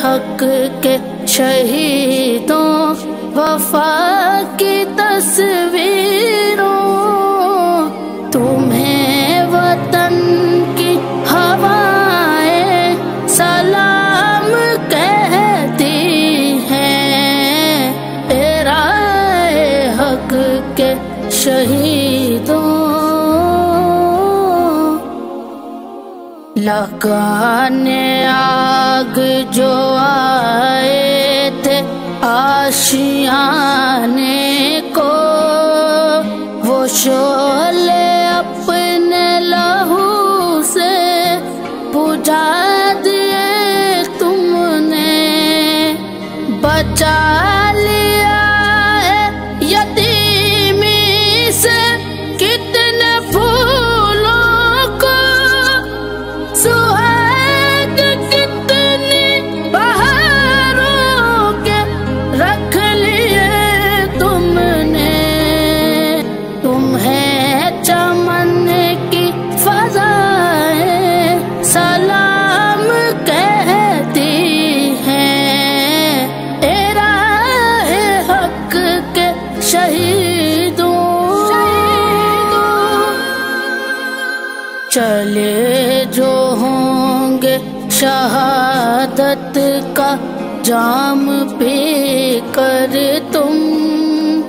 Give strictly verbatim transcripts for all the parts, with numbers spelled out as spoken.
حق کے شہیدوں وفا کی تصویروں، تمہیں وطن کی ہوائیں سلام کہتی ہیں، اے رائے حق کے شہیدوں۔ لگانے آگ جو آئے تھے آشیانے کو، وہ شعلے اپنے لہو سے بجھا دیے تم نے، بچا لیا ہے یتیمی سے کتنے پھولوں کو، سہاگ کتنی بہاروں کے رکھ لیے تم نے، تمہیں چمن کی فضائیں سلام کہتی ہیں، اے راہ حق کے شہیدوں۔ چلے جو ہوں گے شہادت کا جام پی کر تم،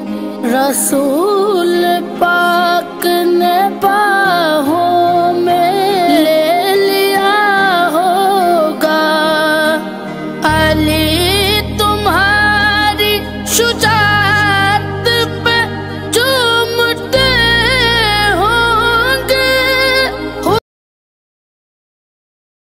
رسول پاک نے باہوں میں